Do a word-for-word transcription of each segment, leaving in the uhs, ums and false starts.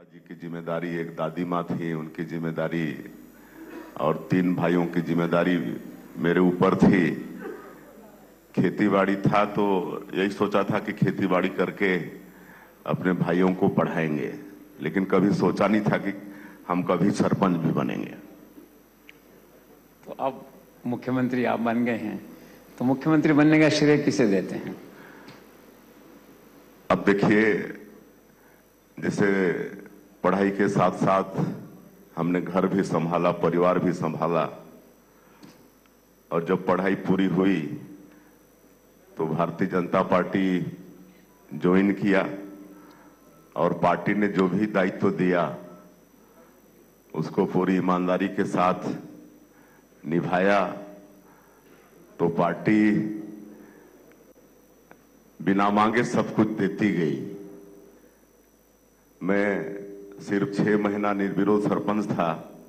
जी की जिम्मेदारी, एक दादी माँ थी उनकी जिम्मेदारी और तीन भाइयों की जिम्मेदारी मेरे ऊपर थी। खेतीबाड़ी था तो यही सोचा था कि खेतीबाड़ी करके अपने भाइयों को पढ़ाएंगे, लेकिन कभी सोचा नहीं था कि हम कभी सरपंच भी बनेंगे। तो अब मुख्यमंत्री आप बन गए हैं, तो मुख्यमंत्री बनने का श्रेय किसे देते हैं? अब देखिए, जैसे पढ़ाई के साथ साथ हमने घर भी संभाला, परिवार भी संभाला, और जब पढ़ाई पूरी हुई तो भारतीय जनता पार्टी ज्वाइन किया और पार्टी ने जो भी दायित्व दिया उसको पूरी ईमानदारी के साथ निभाया। तो पार्टी बिना मांगे सब कुछ देती गई। मैं सिर्फ छह महीना निर्विरोध सरपंच था,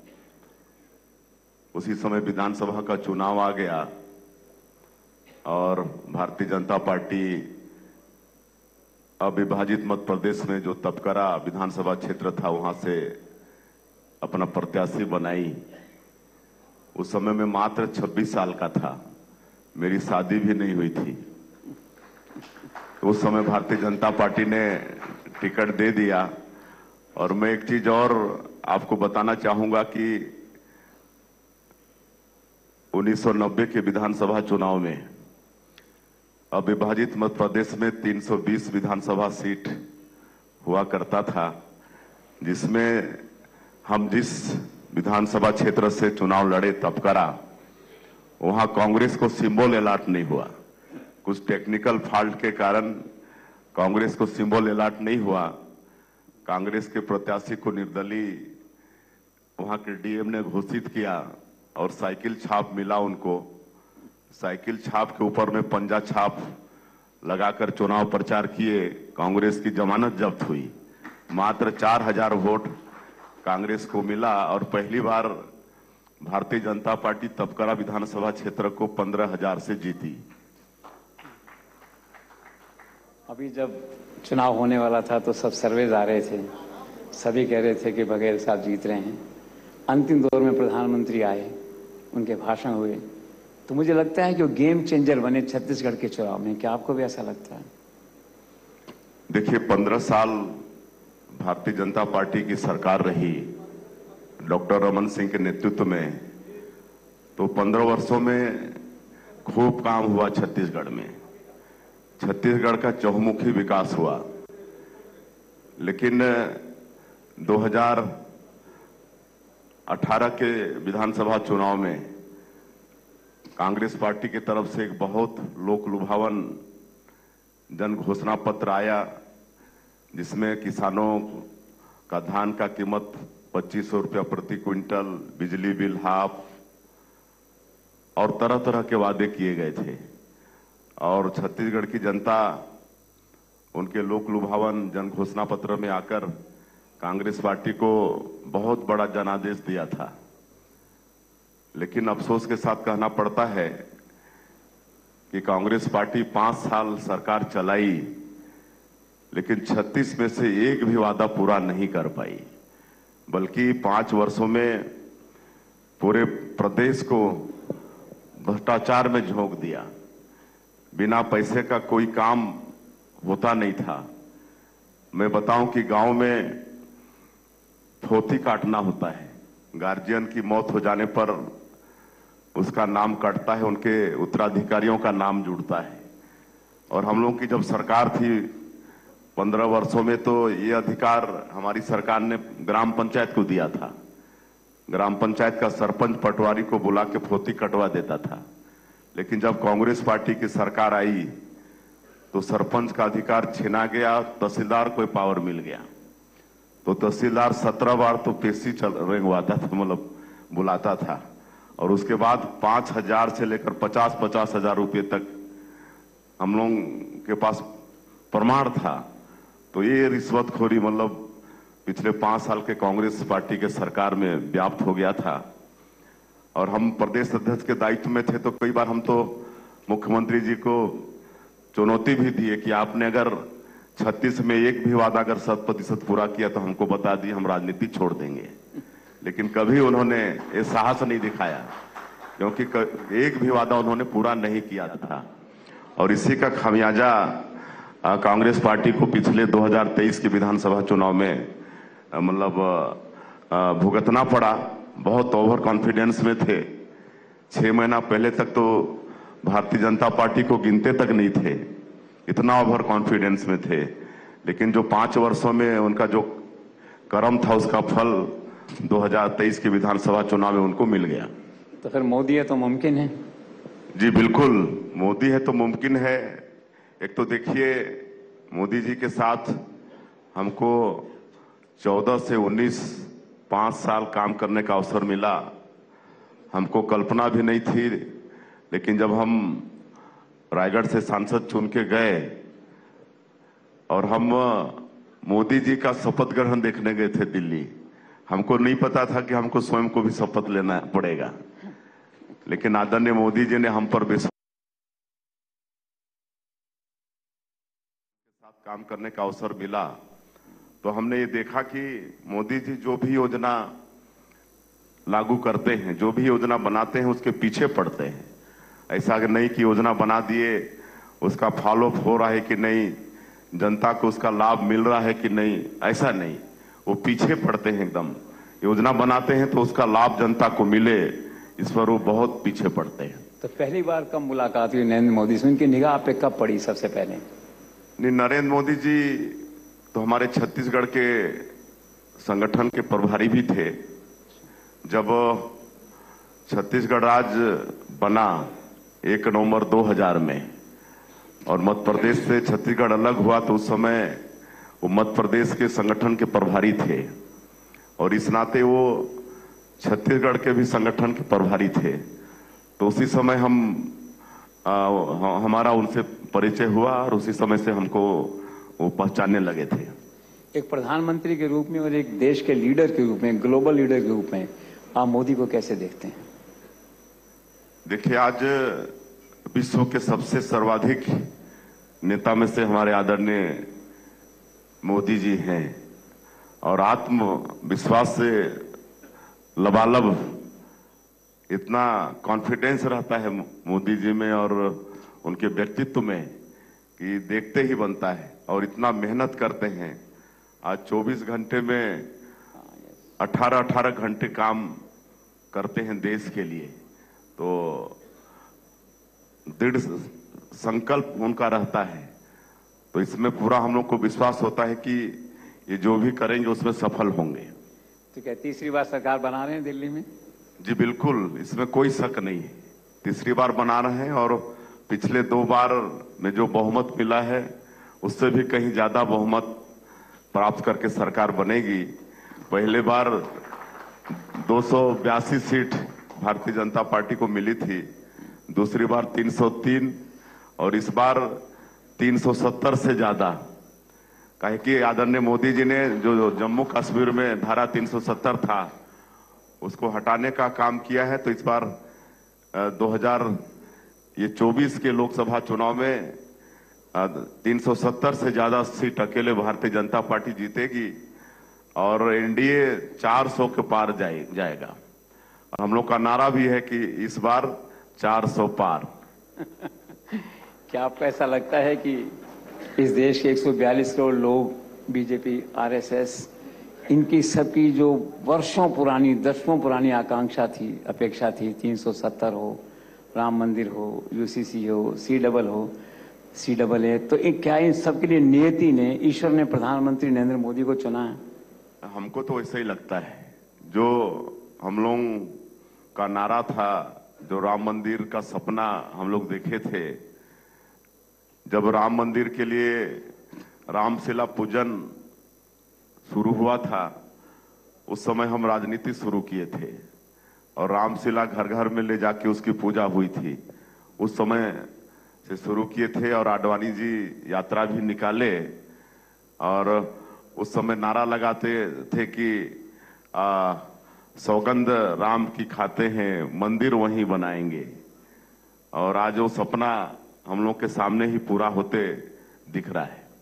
उसी समय विधानसभा का चुनाव आ गया और भारतीय जनता पार्टी अविभाजित मध्य प्रदेश में जो तपकरा विधानसभा क्षेत्र था वहां से अपना प्रत्याशी बनाई। उस समय मैं मात्र छब्बीस साल का था, मेरी शादी भी नहीं हुई थी। तो उस समय भारतीय जनता पार्टी ने टिकट दे दिया। और मैं एक चीज और आपको बताना चाहूंगा कि उन्नीस सौ नब्बे के विधानसभा चुनाव में अविभाजित मध्य प्रदेश में तीन सौ बीस विधानसभा सीट हुआ करता था, जिसमें हम जिस विधानसभा क्षेत्र से चुनाव लड़े तपकरा, वहां कांग्रेस को सिंबल अलॉट नहीं हुआ। कुछ टेक्निकल फॉल्ट के कारण कांग्रेस को सिंबल अलॉट नहीं हुआ। कांग्रेस के प्रत्याशी को निर्दलीय वहां के डीएम ने घोषित किया और साइकिल छाप मिला उनको। साइकिल छाप के ऊपर में पंजा छाप लगाकर चुनाव प्रचार किए। कांग्रेस की जमानत जब्त हुई। मात्र चार हजार वोट कांग्रेस को मिला और पहली बार भारतीय जनता पार्टी तपकरा विधानसभा क्षेत्र को पंद्रह हजार से जीती। अभी जब चुनाव होने वाला था तो सब सर्वेज आ रहे थे, सभी कह रहे थे कि बघेल साहब जीत रहे हैं। अंतिम दौर में प्रधानमंत्री आए, उनके भाषण हुए, तो मुझे लगता है कि वो गेम चेंजर बने छत्तीसगढ़ के चुनाव में। क्या आपको भी ऐसा लगता है? देखिए, पंद्रह साल भारतीय जनता पार्टी की सरकार रही डॉक्टर रमन सिंह के नेतृत्व में, तो पंद्रह वर्षों में खूब काम हुआ छत्तीसगढ़ में। छत्तीसगढ़ का चहुमुखी विकास हुआ। लेकिन दो हज़ार अठारह के विधानसभा चुनाव में कांग्रेस पार्टी की तरफ से एक बहुत लोक लुभावन जन घोषणा पत्र आया, जिसमें किसानों का धान का कीमत पच्चीस सौ रुपया प्रति क्विंटल, बिजली बिल हाफ और तरह तरह के वादे किए गए थे। और छत्तीसगढ़ की जनता उनके लोक लुभावन जन घोषणा पत्र में आकर कांग्रेस पार्टी को बहुत बड़ा जनादेश दिया था। लेकिन अफसोस के साथ कहना पड़ता है कि कांग्रेस पार्टी पांच साल सरकार चलाई, लेकिन छत्तीस में से एक भी वादा पूरा नहीं कर पाई, बल्कि पांच वर्षों में पूरे प्रदेश को भ्रष्टाचार में झोंक दिया। बिना पैसे का कोई काम होता नहीं था। मैं बताऊं कि गांव में थोती काटना होता है, गार्जियन की मौत हो जाने पर उसका नाम कटता है, उनके उत्तराधिकारियों का नाम जुड़ता है। और हम लोगों की जब सरकार थी पंद्रह वर्षों में, तो ये अधिकार हमारी सरकार ने ग्राम पंचायत को दिया था। ग्राम पंचायत का सरपंच पटवारी को बुला के थोती कटवा देता था। लेकिन जब कांग्रेस पार्टी की सरकार आई तो सरपंच का अधिकार छीना गया, तहसीलदार को पावर मिल गया। तो तहसीलदार सत्रह बार तो पेशी चल रेंगवाता था, मतलब बुलाता था। और उसके बाद पांच हजार से लेकर पचास पचास हजार रुपये तक हम लोग के पास प्रमाण था। तो ये रिश्वतखोरी मतलब पिछले पांच साल के कांग्रेस पार्टी के सरकार में व्याप्त हो गया था। और हम प्रदेश अध्यक्ष के दायित्व में थे, तो कई बार हम तो मुख्यमंत्री जी को चुनौती भी दिए कि आपने अगर छत्तीस में एक भी वादा अगर शत प्रतिशत पूरा किया तो हमको बता दिए हम राजनीति छोड़ देंगे, लेकिन कभी उन्होंने ये साहस नहीं दिखाया, क्योंकि एक भी वादा उन्होंने पूरा नहीं किया था। और इसी का खामियाजा कांग्रेस पार्टी को पिछले दो हज़ार तेईस के विधानसभा चुनाव में मतलब भुगतना पड़ा। बहुत ओवर कॉन्फिडेंस में थे, छह महीना पहले तक तो भारतीय जनता पार्टी को गिनते तक नहीं थे, इतना ओवर कॉन्फिडेंस में थे। लेकिन जो पांच वर्षों में उनका जो कर्म था उसका फल दो हज़ार तेईस के विधानसभा चुनाव में उनको मिल गया। तो फिर मोदी है तो मुमकिन है? जी बिल्कुल, मोदी है तो मुमकिन है। एक तो देखिए, मोदी जी के साथ हमको चौदह से उन्नीस पांच साल काम करने का अवसर मिला। हमको कल्पना भी नहीं थी, लेकिन जब हम रायगढ़ से सांसद चुन के गए और हम मोदी जी का शपथ ग्रहण देखने गए थे दिल्ली, हमको नहीं पता था कि हमको स्वयं को भी शपथ लेना पड़ेगा, लेकिन आदरणीय मोदी जी ने हम पर विश्वास के साथ काम करने का अवसर मिला। तो हमने ये देखा कि मोदी जी जो भी योजना लागू करते हैं, जो भी योजना बनाते हैं, उसके पीछे पड़ते हैं। ऐसा नहीं कि योजना बना दिए, उसका फॉलो अप हो रहा है कि नहीं, जनता को उसका लाभ मिल रहा है कि नहीं, ऐसा नहीं। वो पीछे पड़ते हैं एकदम। योजना बनाते हैं तो उसका लाभ जनता को मिले, इस पर वो बहुत पीछे पड़ते हैं। तो पहली बार कब मुलाकात हुई नरेंद्र मोदी से? उनकी निगाह पे कब पड़ी सबसे पहले? नहीं, नरेंद्र मोदी जी तो हमारे छत्तीसगढ़ के संगठन के प्रभारी भी थे। जब छत्तीसगढ़ राज्य बना एक नवंबर दो हज़ार में और मध्य प्रदेश से छत्तीसगढ़ अलग हुआ, तो उस समय वो मध्य प्रदेश के संगठन के प्रभारी थे और इस नाते वो छत्तीसगढ़ के भी संगठन के प्रभारी थे। तो उसी समय हम आ, हमारा उनसे परिचय हुआ और उसी समय से हमको वो पहचानने लगे थे। एक प्रधानमंत्री के रूप में और एक देश के लीडर के रूप में, ग्लोबल लीडर के रूप में आप मोदी को कैसे देखते हैं? देखिए, आज विश्व के सबसे सर्वाधिक नेता में से हमारे आदरणीय मोदी जी हैं और आत्मविश्वास से लबालब इतना कॉन्फिडेंस रहता है मोदी जी में और उनके व्यक्तित्व में कि देखते ही बनता है। और इतना मेहनत करते हैं। आज चौबीस घंटे में अठारह अठारह घंटे काम करते हैं देश के लिए। तो दृढ़ संकल्प उनका रहता है, तो इसमें पूरा हम लोग को विश्वास होता है कि ये जो भी करेंगे उसमें सफल होंगे। तो क्या तीसरी बार सरकार बना रहे हैं दिल्ली में? जी बिल्कुल, इसमें कोई शक नहीं है। तीसरी बार बना रहे हैं और पिछले दो बार में जो बहुमत मिला है उससे भी कहीं ज्यादा बहुमत प्राप्त करके सरकार बनेगी। पहले बार दो सौ बयासी सीट भारतीय जनता पार्टी को मिली थी, दूसरी बार तीन सौ तीन और इस बार तीन सौ सत्तर से ज्यादा। काहे कि आदरणीय मोदी जी ने जो जम्मू कश्मीर में धारा तीन सौ सत्तर था उसको हटाने का काम किया है। तो इस बार दो हज़ार ये चौबीस के लोकसभा चुनाव में तीन सौ सत्तर से ज्यादा सीट अकेले भारतीय जनता पार्टी जीतेगी और एनडीए चार सौ के पार जाए, जाएगा। और हम लोग का नारा भी है कि इस बार चार सौ पार। क्या आपको ऐसा लगता है कि इस देश के एक सौ बयालीस करोड़ लोग, बीजेपी, आरएसएस, इनकी सबकी जो वर्षों पुरानी, दशकों पुरानी आकांक्षा थी, अपेक्षा थी, तीन सौ सत्तर हो, राम मंदिर हो, यूसीसी हो, सी डबल हो, सी डबल ए, तो एक क्या इन सबके लिए नियति ने, ईश्वर ने प्रधानमंत्री नरेंद्र मोदी को चुना है? हमको तो ऐसा ही लगता है। जो हम लोग का नारा था, जो राम मंदिर का सपना हम लोग देखे थे, जब राम मंदिर के लिए रामशिला पूजन शुरू हुआ था उस समय हम राजनीति शुरू किए थे और रामशिला घर घर में ले जाके उसकी पूजा हुई थी। उस समय से शुरू किए थे और आडवाणी जी यात्रा भी निकाले और उस समय नारा लगाते थे कि आ, सौगंध राम की खाते हैं, मंदिर वहीं बनाएंगे। और आज वो सपना हम लोग के सामने ही पूरा होते दिख रहा है।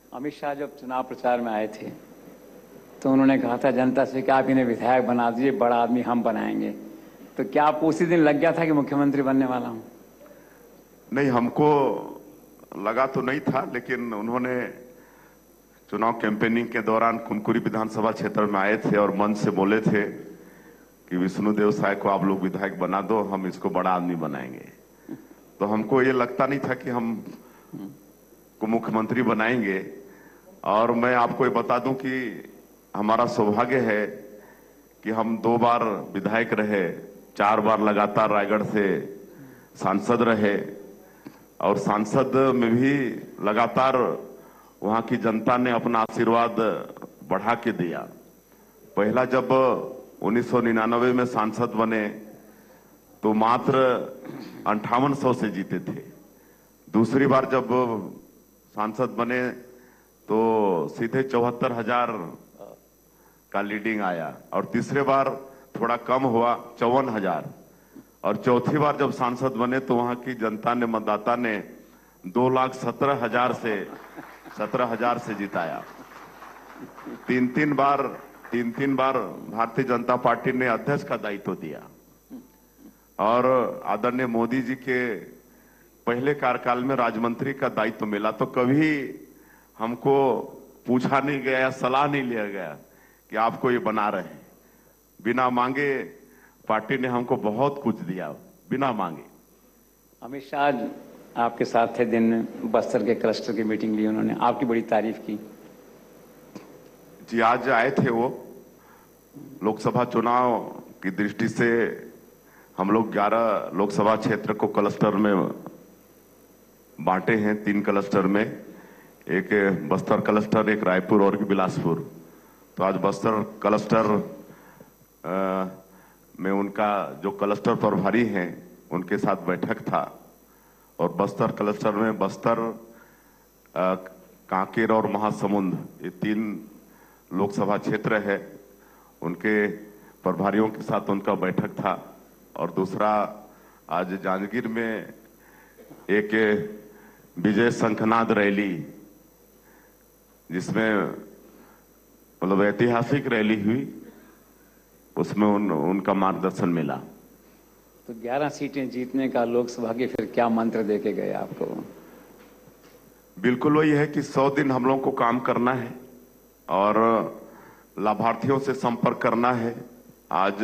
अमित शाह जब चुनाव प्रचार में आए थे तो उन्होंने कहा था जनता से कि आप इन्हें विधायक बना दीजिए, बड़ा आदमी हम बनाएंगे। तो क्या आपको उसी दिन लग गया था कि मुख्यमंत्री बनने वाला हूं? नहीं, हमको लगा तो नहीं था, लेकिन उन्होंने चुनाव कैंपेनिंग के दौरान कुनकुरी विधानसभा क्षेत्र में आए थे और मंच से बोले थे कि विष्णुदेव साय को आप लोग विधायक बना दो, हम इसको बड़ा आदमी बनाएंगे। तो हमको ये लगता नहीं था कि हम को मुख्यमंत्री बनाएंगे। और मैं आपको ये बता दूं कि हमारा सौभाग्य है कि हम दो बार विधायक रहे, चार बार लगातार रायगढ़ से सांसद रहे, और सांसद में भी लगातार वहां की जनता ने अपना आशीर्वाद बढ़ा के दिया। पहला जब उन्नीस सौ निन्यानवे में सांसद बने तो मात्र अंठावन सौ से जीते थे। दूसरी बार जब सांसद बने तो सीधे चौहत्तर हजार का लीडिंग आया, और तीसरे बार थोड़ा कम हुआ, चौवन हजार। और चौथी बार जब सांसद बने तो वहां की जनता ने, मतदाता ने दो लाख सत्रह हजार से सत्रह हजार से जिताया। तीन तीन बार तीन तीन बार भारतीय जनता पार्टी ने अध्यक्ष का दायित्व दिया। और आदरणीय मोदी जी के पहले कार्यकाल में राज्यमंत्री का दायित्व मिला तो कभी हमको पूछा नहीं गया, सलाह नहीं लिया गया कि आपको ये बना रहे हैं। बिना मांगे पार्टी ने हमको बहुत कुछ दिया, बिना मांगे। अमित शाह आपके साथ थे दिन में, बस्तर के क्लस्टर की मीटिंग ली उन्होंने, आपकी बड़ी तारीफ की। जी, आज आए थे वो। लोकसभा चुनाव की दृष्टि से हम लोग ग्यारह लोकसभा क्षेत्र को क्लस्टर में बांटे हैं, तीन क्लस्टर में, एक बस्तर क्लस्टर, एक रायपुर और एक बिलासपुर। तो आज बस्तर क्लस्टर आ, में उनका जो क्लस्टर प्रभारी हैं उनके साथ बैठक था, और बस्तर क्लस्टर में बस्तर, कांकेर और महासमुंद, ये तीन लोकसभा क्षेत्र है, उनके प्रभारियों के साथ उनका बैठक था। और दूसरा आज जांजगीर में एक विजय शंखनाद रैली, जिसमें मतलब ऐतिहासिक रैली हुई, उसमें उन, उनका मार्गदर्शन मिला। तो ग्यारह सीटें जीतने का लोकसभा के फिर क्या मंत्र देके गए आपको? बिल्कुल वही है कि सौ दिन हम लोगों को काम करना है और लाभार्थियों से संपर्क करना है। आज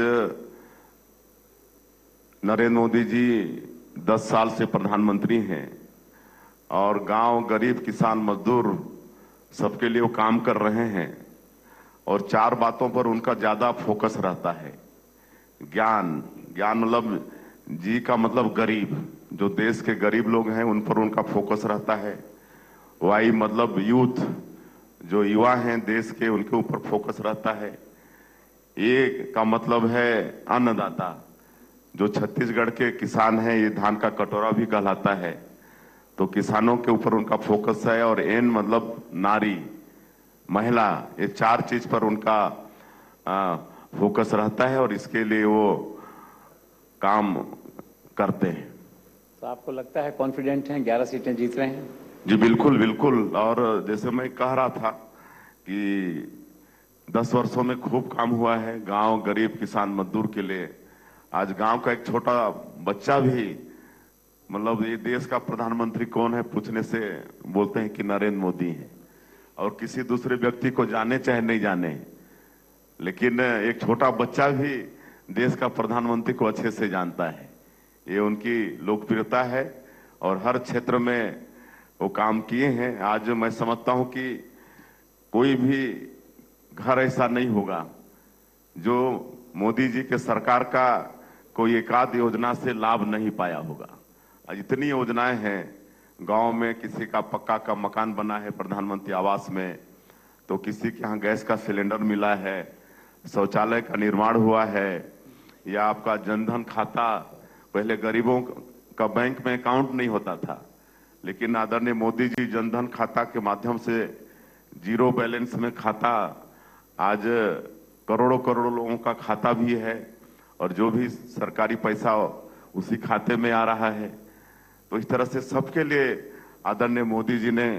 नरेंद्र मोदी जी दस साल से प्रधानमंत्री हैं और गांव, गरीब, किसान, मजदूर सबके लिए वो काम कर रहे हैं, और चार बातों पर उनका ज्यादा फोकस रहता है। ज्ञान, ज्ञान मतलब जी का मतलब गरीब, जो देश के गरीब लोग हैं उन पर उनका फोकस रहता है। वाई मतलब यूथ, जो युवा हैं देश के, उनके ऊपर फोकस रहता है। ए का मतलब है अन्नदाता, जो छत्तीसगढ़ के किसान हैं, ये धान का कटोरा भी कहलाता है, तो किसानों के ऊपर उनका फोकस है। और एन मतलब नारी, महिला, ये चार चीज पर उनका आ, फोकस रहता है और इसके लिए वो काम करते हैं। तो आपको लगता है कॉन्फिडेंट हैं, ग्यारह सीटें जीत रहे हैं? जी बिल्कुल बिल्कुल। और जैसे मैं कह रहा था कि दस वर्षों में खूब काम हुआ है गांव, गरीब, किसान, मजदूर के लिए। आज गांव का एक छोटा बच्चा भी, मतलब ये देश का प्रधानमंत्री कौन है पूछने से बोलते हैं कि नरेंद्र मोदी है, और किसी दूसरे व्यक्ति को जाने चाहे नहीं जाने, लेकिन एक छोटा बच्चा भी देश का प्रधानमंत्री को अच्छे से जानता है। ये उनकी लोकप्रियता है और हर क्षेत्र में वो काम किए हैं। आज मैं समझता हूं कि कोई भी घर ऐसा नहीं होगा जो मोदी जी के सरकार का कोई एकाध योजना से लाभ नहीं पाया होगा। आज इतनी योजनाएं हैं, गांव में किसी का पक्का का मकान बना है प्रधानमंत्री आवास में, तो किसी के यहाँ गैस का सिलेंडर मिला है, शौचालय का निर्माण हुआ है, या आपका जनधन खाता, पहले गरीबों का बैंक में अकाउंट नहीं होता था, लेकिन आदरणीय मोदी जी जनधन खाता के माध्यम से जीरो बैलेंस में खाता, आज करोड़ों करोड़ों लोगों का खाता भी है, और जो भी सरकारी पैसा उसी खाते में आ रहा है। तो इस तरह से सबके लिए आदरणीय मोदी जी ने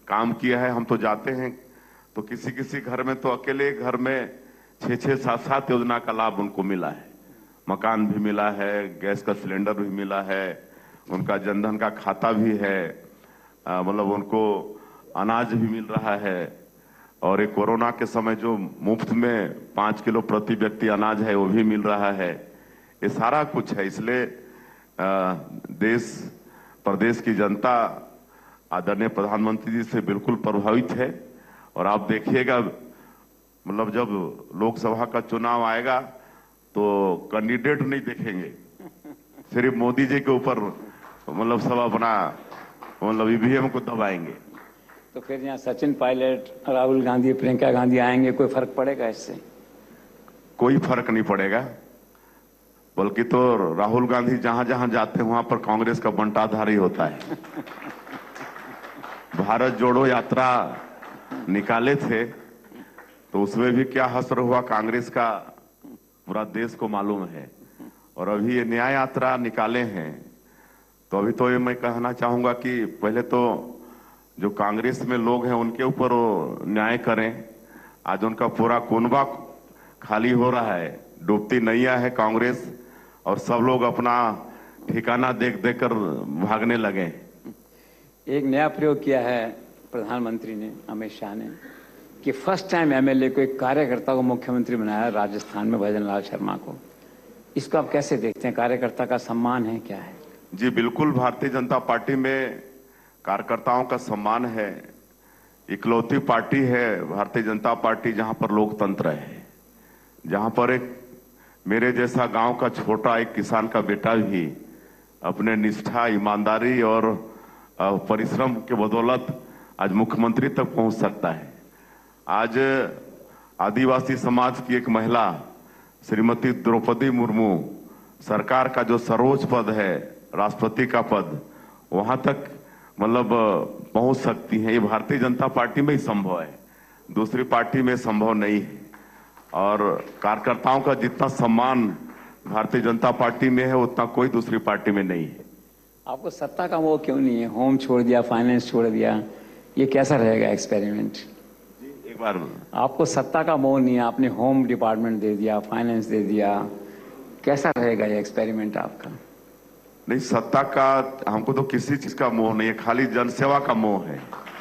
काम किया है। हम तो जाते हैं तो किसी किसी घर में तो अकेले घर में छः छः सात सात योजना का लाभ उनको मिला है। मकान भी मिला है, गैस का सिलेंडर भी मिला है, उनका जनधन का खाता भी है, मतलब उनको अनाज भी मिल रहा है। और एक कोरोना के समय जो मुफ्त में पाँच किलो प्रति व्यक्ति अनाज है वो भी मिल रहा है। ये सारा कुछ है। इसलिए देश प्रदेश की जनता आदरणीय प्रधानमंत्री जी से बिल्कुल प्रभावित है। और आप देखिएगा, मतलब जब लोकसभा का चुनाव आएगा तो कैंडिडेट नहीं देखेंगे, सिर्फ मोदी जी के ऊपर मतलब सब अपना मतलब ईवीएम को दबाएंगे। तो फिर यहाँ सचिन पायलट, राहुल गांधी, प्रियंका गांधी आएंगे, कोई फर्क पड़ेगा इससे? कोई फर्क नहीं पड़ेगा, बल्कि तो राहुल गांधी जहां जहां जाते हैं वहां पर कांग्रेस का बंटाधारी होता है। भारत जोड़ो यात्रा निकाले थे तो उसमें भी क्या हसर हुआ कांग्रेस का, पूरा देश को मालूम है। और अभी ये न्याय यात्रा निकाले हैं तो अभी तो ये मैं कहना चाहूंगा कि पहले तो जो कांग्रेस में लोग हैं उनके ऊपर न्याय करें। आज उनका पूरा कुनबा खाली हो रहा है, डूबती नैया है कांग्रेस, और सब लोग अपना ठिकाना देख देख कर भागने लगे। एक नया प्रयोग किया है प्रधानमंत्री ने, अमित शाह ने, कि फर्स्ट टाइम एमएलए को, एक कार्यकर्ता को मुख्यमंत्री बनाया राजस्थान में, भजन लाल शर्मा को। इसको आप कैसे देखते हैं? कार्यकर्ता का सम्मान है, क्या है? जी बिल्कुल, भारतीय जनता पार्टी में कार्यकर्ताओं का सम्मान है। इकलौती पार्टी है भारतीय जनता पार्टी जहां पर लोकतंत्र है, जहां पर एक मेरे जैसा गांव का छोटा एक किसान का बेटा भी अपने निष्ठा, ईमानदारी और परिश्रम के बदौलत आज मुख्यमंत्री तक पहुंच सकता है। आज आदिवासी समाज की एक महिला श्रीमती द्रौपदी मुर्मू सरकार का जो सर्वोच्च पद है, राष्ट्रपति का पद, वहां तक मतलब पहुंच सकती हैं। ये भारतीय जनता पार्टी में ही संभव है, दूसरी पार्टी में संभव नहीं है। और कार्यकर्ताओं का जितना सम्मान भारतीय जनता पार्टी में है उतना कोई दूसरी पार्टी में नहीं है। आपको सत्ता का मोह क्यों नहीं है? होम छोड़ दिया, फाइनेंस छोड़ दिया, ये कैसा रहेगा एक्सपेरिमेंट? एक बार आपको सत्ता का मोह नहीं है, आपने होम डिपार्टमेंट दे दिया, फाइनेंस दे दिया, कैसा रहेगा ये एक्सपेरिमेंट आपका? नहीं, सत्ता का हमको तो किसी चीज का मोह नहीं है, खाली जनसेवा का मोह है।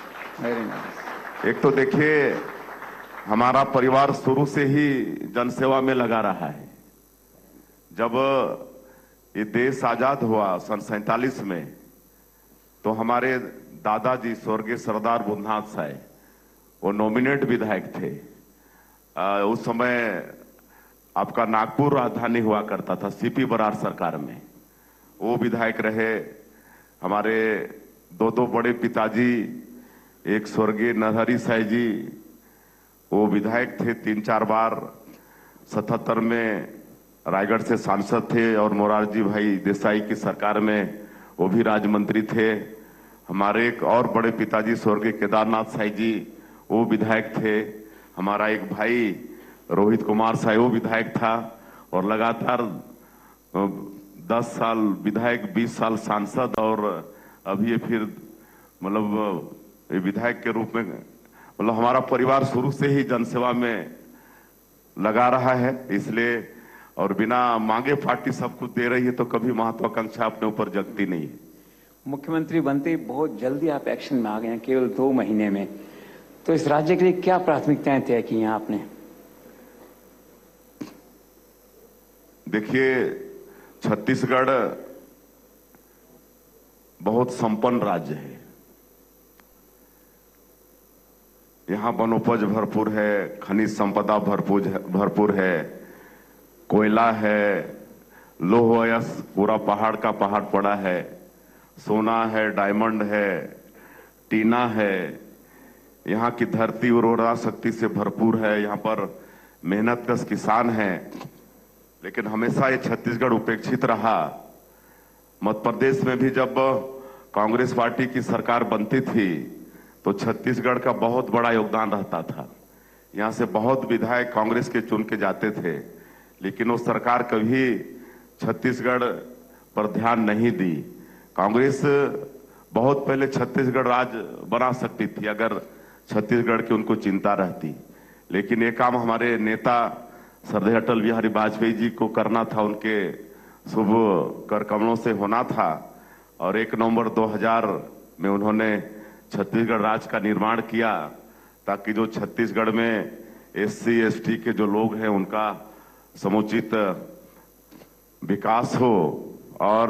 एक तो देखिए, हमारा परिवार शुरू से ही जनसेवा में लगा रहा है। जब ये देश आजाद हुआ सन सैतालीस में, तो हमारे दादाजी स्वर्गीय सरदार बुद्धनाथ साहब वो नॉमिनेट विधायक थे। आ, उस समय आपका नागपुर राजधानी हुआ करता था सीपी बरार सरकार में, वो विधायक रहे। हमारे दो दो बड़े पिताजी, एक स्वर्गीय नरहरी साई जी, वो विधायक थे तीन चार बार। सतहत्तर में रायगढ़ से सांसद थे, और मोरारजी भाई देसाई की सरकार में वो भी राज्य मंत्री थे। हमारे एक और बड़े पिताजी स्वर्गीय केदारनाथ साई जी, वो विधायक थे। हमारा एक भाई रोहित कुमार साई, वो विधायक था। और लगातार दस साल विधायक, बीस साल सांसद, और अभी ये फिर मतलब विधायक के रूप में, मतलब हमारा परिवार शुरू से ही जनसेवा में लगा रहा है। इसलिए, और बिना मांगे पार्टी सब कुछ दे रही है तो कभी महत्वाकांक्षा अपने ऊपर जगती नहीं है। मुख्यमंत्री बनते ही बहुत जल्दी आप एक्शन में आ गए हैं, केवल दो महीने में। तो इस राज्य के लिए क्या प्राथमिकताएं तय की हैं आपने? देखिए, छत्तीसगढ़ बहुत संपन्न राज्य है। यहाँ वनोपज भरपूर है, खनिज संपदा भरपूर भरपूर है, कोयला है, लोह अयस्क पूरा पहाड़ का पहाड़ पड़ा है, सोना है, डायमंड है, टीना है। यहाँ की धरती उर्वरा शक्ति से भरपूर है। यहाँ पर मेहनतकश किसान हैं। लेकिन हमेशा ये छत्तीसगढ़ उपेक्षित रहा। मध्य प्रदेश में भी जब कांग्रेस पार्टी की सरकार बनती थी तो छत्तीसगढ़ का बहुत बड़ा योगदान रहता था। यहाँ से बहुत विधायक कांग्रेस के चुन के जाते थे, लेकिन वो सरकार कभी छत्तीसगढ़ पर ध्यान नहीं दी। कांग्रेस बहुत पहले छत्तीसगढ़ राज्य बना सकती थी अगर छत्तीसगढ़ की उनको चिंता रहती। लेकिन ये काम हमारे नेता श्रद्धेय अटल बिहारी वाजपेयी जी को करना था, उनके शुभ कर कमलों से होना था। और एक नवंबर दो हज़ार में उन्होंने छत्तीसगढ़ राज्य का निर्माण किया ताकि जो छत्तीसगढ़ में एस सी एस टी के जो लोग हैं उनका समुचित विकास हो। और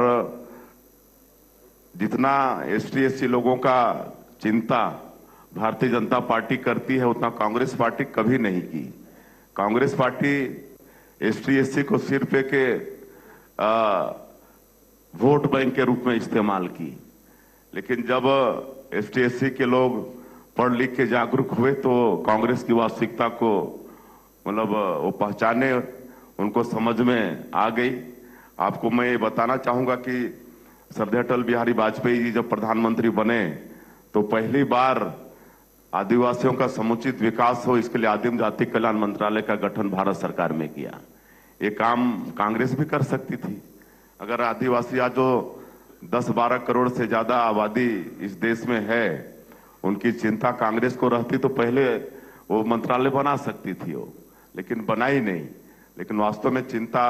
जितना एस टी एस सी लोगों का चिंता भारतीय जनता पार्टी करती है उतना कांग्रेस पार्टी कभी नहीं की। Congress party S T S C को सिर्फ एक वोट बैंक के रूप में इस्तेमाल की। लेकिन जब एस टी एस सी के लोग पढ़ लिख के जागरूक हुए तो कांग्रेस की वास्तविकता को मतलब वो पहचाने, उनको समझ में आ गई। आपको मैं ये बताना चाहूंगा कि श्रद्धेय अटल बिहारी वाजपेयी जी जब प्रधानमंत्री बने तो पहली बार आदिवासियों का समुचित विकास हो इसके लिए आदिम जाति कल्याण मंत्रालय का गठन भारत सरकार में किया। ये काम कांग्रेस भी कर सकती थी। अगर आदिवासी आज जो दस बारह करोड़ से ज्यादा आबादी इस देश में है उनकी चिंता कांग्रेस को रहती तो पहले वो मंत्रालय बना सकती थी वो, लेकिन बनाई नहीं। लेकिन वास्तव में चिंता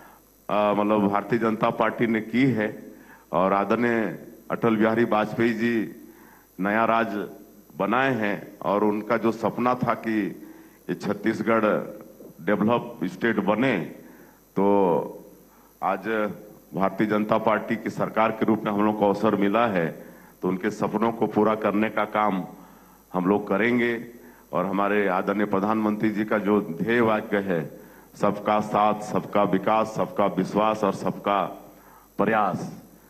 मतलब भारतीय जनता पार्टी ने की है। और आदरणीय अटल बिहारी वाजपेयी जी नया राज्य बनाए हैं और उनका जो सपना था कि ये छत्तीसगढ़ डेवलप स्टेट बने, तो आज भारतीय जनता पार्टी की सरकार के रूप में हम लोग को अवसर मिला है तो उनके सपनों को पूरा करने का काम हम लोग करेंगे। और हमारे आदरणीय प्रधानमंत्री जी का जो ध्येय वाक्य है सबका साथ, सबका विकास, सबका विश्वास और सबका प्रयास,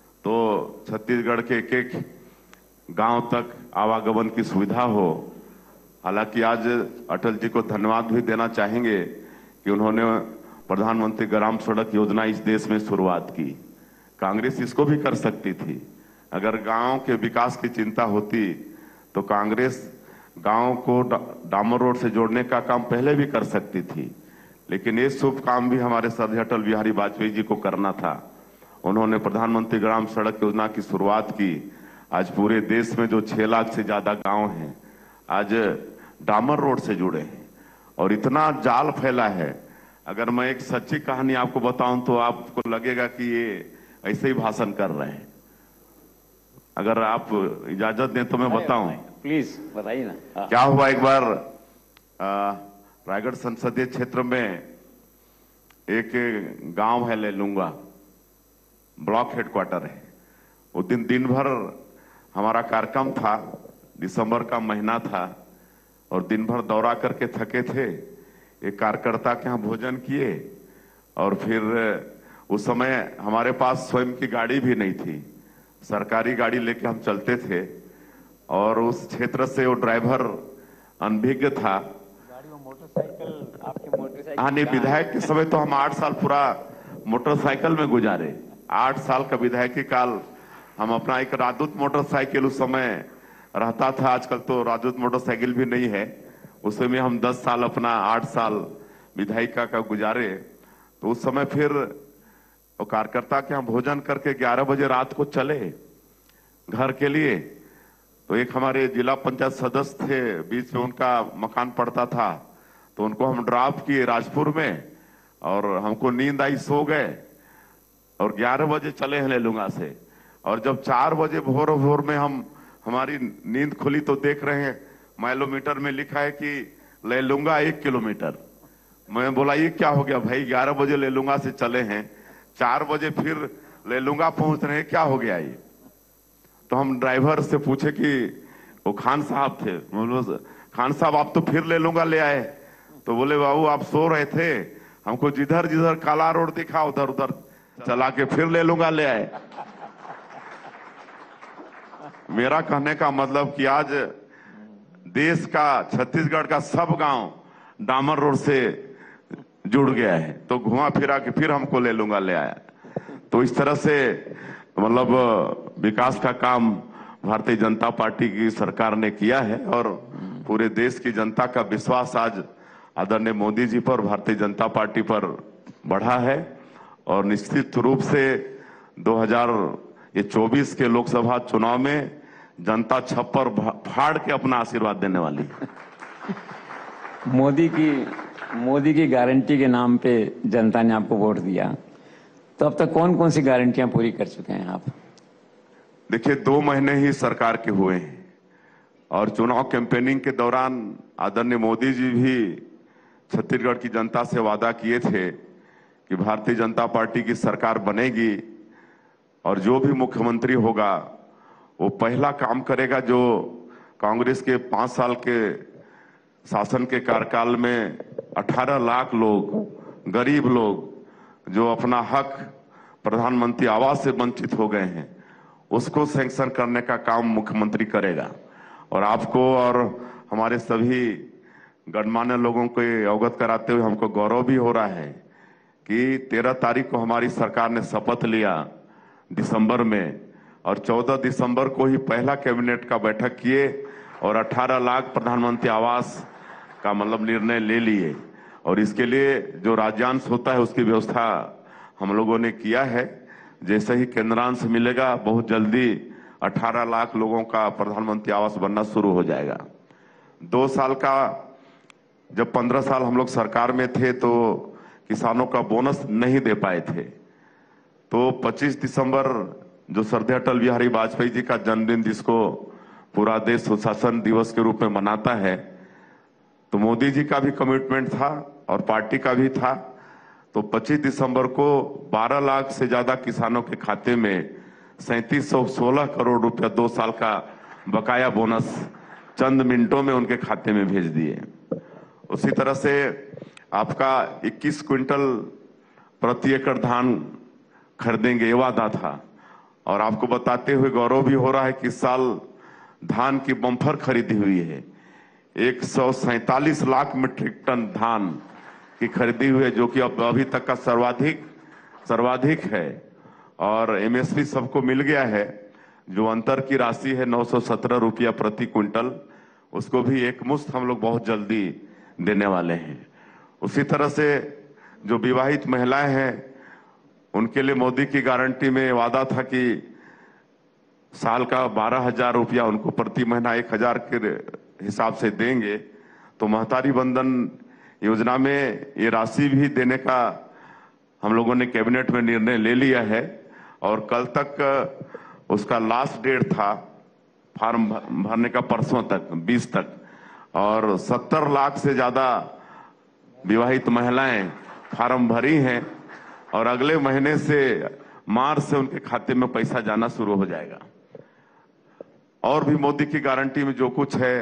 तो छत्तीसगढ़ के एक एक गांव तक आवागमन की सुविधा हो। हालांकि आज अटल जी को धन्यवाद भी देना चाहेंगे कि उन्होंने प्रधानमंत्री ग्राम सड़क योजना इस देश में शुरुआत की। कांग्रेस इसको भी कर सकती थी। अगर गांव के विकास की चिंता होती तो कांग्रेस गांव को डामर रोड से जोड़ने का काम पहले भी कर सकती थी। लेकिन ये शुभ काम भी हमारे श्रद्धेय अटल बिहारी वाजपेयी जी को करना था। उन्होंने प्रधानमंत्री ग्राम सड़क योजना की शुरुआत की। आज पूरे देश में जो छह लाख से ज्यादा गांव हैं आज डामर रोड से जुड़े हैं और इतना जाल फैला है। अगर मैं एक सच्ची कहानी आपको बताऊं तो आपको लगेगा कि ये ऐसे ही भाषण कर रहे हैं। अगर आप इजाजत दें तो मैं बताऊं। प्लीज बताइए ना। हाँ। क्या हुआ, एक बार रायगढ़ संसदीय क्षेत्र में एक गांव है लेलुंगा, ब्लॉक हेडक्वार्टर है। उस दिन दिन भर हमारा कार्यक्रम था, दिसंबर का महीना था और दिन भर दौरा करके थके थे। एक कार्यकर्ता के यहाँ भोजन किए और फिर उस समय हमारे पास स्वयं की गाड़ी भी नहीं थी, सरकारी गाड़ी लेके हम चलते थे और उस क्षेत्र से वो ड्राइवर अनभिज्ञ था। गाड़ी में मोटरसाइकिल, आपके मोटरसाइकिल? हाँ नहीं, विधायक के समय तो हम आठ साल पूरा मोटरसाइकिल में गुजारे। आठ साल का विधायकी काल हम अपना एक राजदूत मोटरसाइकिल उस समय रहता था, आजकल तो राजदूत मोटरसाइकिल भी नहीं है, उसमें हम दस साल अपना आठ साल विधायिका का गुजारे। तो उस समय फिर वो कार्यकर्ता के यहाँ भोजन करके ग्यारह बजे रात को चले घर के लिए। तो एक हमारे जिला पंचायत सदस्य थे, बीच में उनका मकान पड़ता था, तो उनको हम ड्रॉप किए राजपुर में और हमको नींद आई, सो गए और ग्यारह बजे चले हैं लेलुंगा से। और जब चार बजे भोर भोर में हम हमारी नींद खुली तो देख रहे हैं माइलोमीटर में लिखा है कि लेलुंगा एक किलोमीटर। मैं बोला ये क्या हो गया भाई, ग्यारह बजे लेलुंगा से चले हैं, चार बजे फिर लेलुंगा पहुंच रहे हैं, क्या हो गया ये? तो हम ड्राइवर से पूछे कि वो खान साहब थे, बोलो खान साहब आप तो फिर लेलुंगा ले आए? तो बोले बाबू आप सो रहे थे, हमको जिधर जिधर काला रोड दिखा उधर उधर चला के फिर लेलुंगा ले आए। मेरा कहने का मतलब कि आज देश का, छत्तीसगढ़ का सब गांव डामर रोड से जुड़ गया है, तो घुमा फिरा के फिर हमको लेलुंगा ले आया। तो इस तरह से मतलब विकास का काम भारतीय जनता पार्टी की सरकार ने किया है और पूरे देश की जनता का विश्वास आज आदरणीय मोदी जी पर, भारतीय जनता पार्टी पर बढ़ा है। और निश्चित रूप से दो हज़ार ये चौबीस के लोकसभा चुनाव में जनता छप्पर फाड़ के अपना आशीर्वाद देने वाली है। मोदी की मोदी की गारंटी के नाम पे जनता ने आपको वोट दिया, तो अब तक कौन कौन सी गारंटियां पूरी कर चुके हैं आप? देखिए, दो महीने ही सरकार के हुए हैं और चुनाव कैंपेनिंग के दौरान आदरणीय मोदी जी भी छत्तीसगढ़ की जनता से वादा किए थे कि भारतीय जनता पार्टी की सरकार बनेगी और जो भी मुख्यमंत्री होगा वो पहला काम करेगा जो कांग्रेस के पांच साल के शासन के कार्यकाल में अठारह लाख लोग, गरीब लोग जो अपना हक प्रधानमंत्री आवास से वंचित हो गए हैं, उसको सैंक्शन करने का काम मुख्यमंत्री करेगा। और आपको और हमारे सभी गणमान्य लोगों को अवगत कराते हुए हमको गौरव भी हो रहा है कि तेरह तारीख को हमारी सरकार ने शपथ लिया दिसंबर में, और चौदह दिसंबर को ही पहला कैबिनेट का बैठक किए और अठारह लाख प्रधानमंत्री आवास का मतलब निर्णय ले लिए। और इसके लिए जो राज्यांश होता है उसकी व्यवस्था हम लोगों ने किया है। जैसे ही केंद्रांश मिलेगा बहुत जल्दी अठारह लाख लोगों का प्रधानमंत्री आवास बनना शुरू हो जाएगा। दो साल का, जब पंद्रह साल हम लोग सरकार में थे तो किसानों का बोनस नहीं दे पाए थे, तो पच्चीस दिसंबर जो श्रद्धेय अटल बिहारी वाजपेयी जी का जन्मदिन जिसको पूरा देश सुशासन दिवस के रूप में मनाता है, तो मोदी जी का भी कमिटमेंट था और पार्टी का भी था। तो पच्चीस दिसंबर को बारह लाख से ज्यादा किसानों के खाते में सैंतीस सौ सोलह करोड़ रुपया दो साल का बकाया बोनस चंद मिनटों में उनके खाते में भेज दिए। उसी तरह से आपका इक्कीस क्विंटल प्रति एकड़ धान खरीदेंगे ये वादा था, और आपको बताते हुए गौरव भी हो रहा है कि इस साल धान की बम्फर खरीदी हुई है। एक सौ सैतालीस लाख मीट्रिक टन धान की खरीदी हुई है, जो कि अब अभी तक का सर्वाधिक सर्वाधिक है। और एमएसपी सबको मिल गया है। जो अंतर की राशि है नौ सौ सत्रह रुपया प्रति क्विंटल, उसको भी एक मुश्त हम लोग बहुत जल्दी देने वाले हैं। उसी तरह से जो विवाहित महिलाएं हैं उनके लिए मोदी की गारंटी में वादा था कि साल का बारह हजार रुपया उनको प्रति महीना एक हजार के हिसाब से देंगे। तो महतारी बंधन योजना में ये राशि भी देने का हम लोगों ने कैबिनेट में निर्णय ले लिया है, और कल तक उसका लास्ट डेट था फॉर्म भरने का, परसों तक बीस तक, और सत्तर लाख से ज्यादा विवाहित महिलाएं फॉर्म भरी हैं और अगले महीने से मार्च से उनके खाते में पैसा जाना शुरू हो जाएगा। और भी मोदी की गारंटी में जो कुछ है,